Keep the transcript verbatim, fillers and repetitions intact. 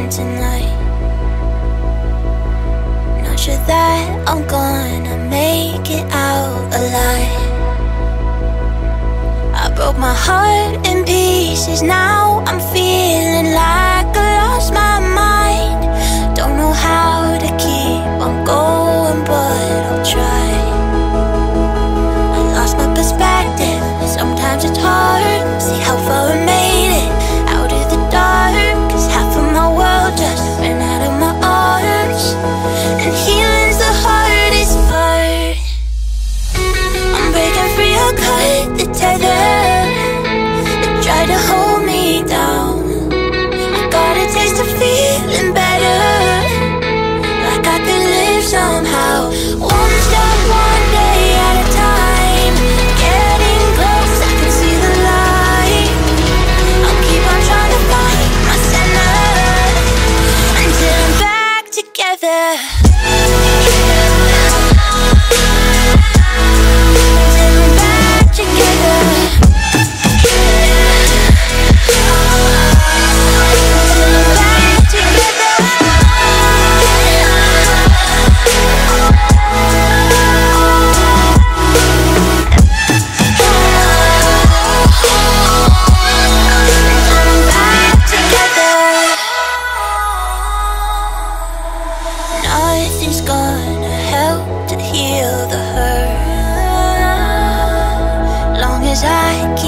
again tonight. Not sure that I'm gonna make it out alive. I broke my heart in pieces, now I'm feeling like I lost my mind. Don't know how to keep on going, but I'll try. I lost my perspective, sometimes it's hard. See how far I made it, out of the dark. Cause half of my world just ran out of my arms. And healing's the hardest part. I'm breaking free, I'll cut the tether that tried to hold me down. I got a taste of feeling better, like I could live somehow. One step, one day at a time. Getting close, I can see the light. I'll keep on trying to find my center until I'm back together. Until I'm back together. Nothing's gonna help to heal the hurt, long as I